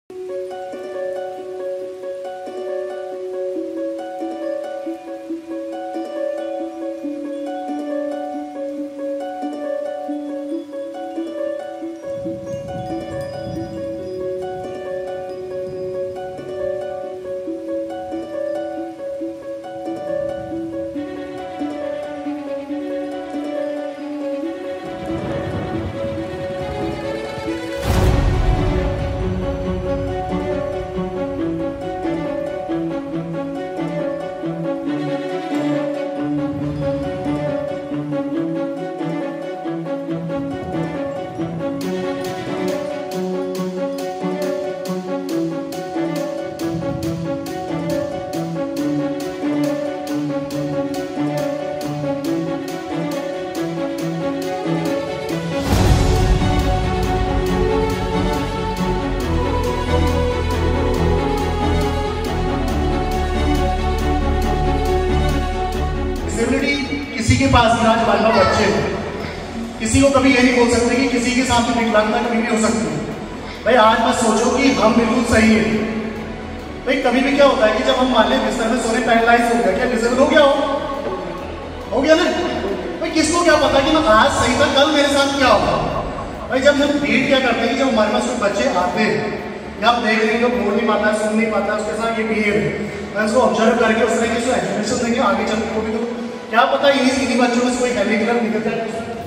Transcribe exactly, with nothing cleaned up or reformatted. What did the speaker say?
किसी के पास इलाज वाला बच्चे हो, किसी को कभी ये नहीं बोल सकते कि किसी के साथ विकलांगता कभी भी हो सकती है। भाई आज बस सोचो कि हम बिल्कुल सही है। भाई कभी भी क्या होता है कि जब हम मान लें बिस्तर में सोने पैरालाइज हो गया, क्या डिसेबल हो गया हो हो गया ना। भाई किसको क्या पता कि मैं आज सही था, कल मेरे साथ क्या होगा। भाई जब हम डील क्या करते हैं कि जब हमारे पास कोई बच्चे आते हैं या आप देख रहे हैं जो बोल नहीं पाता है, सुन नहीं पाता है, उसके साथ ये बिहेव है, मैं उसको ऑब्जर्व करके उसने एजुकेशन देंगे आगे चल के, को भी तो क्या पता इन्हीं इन्हीं बच्चों में कोई हैवी कलर निकल जाए।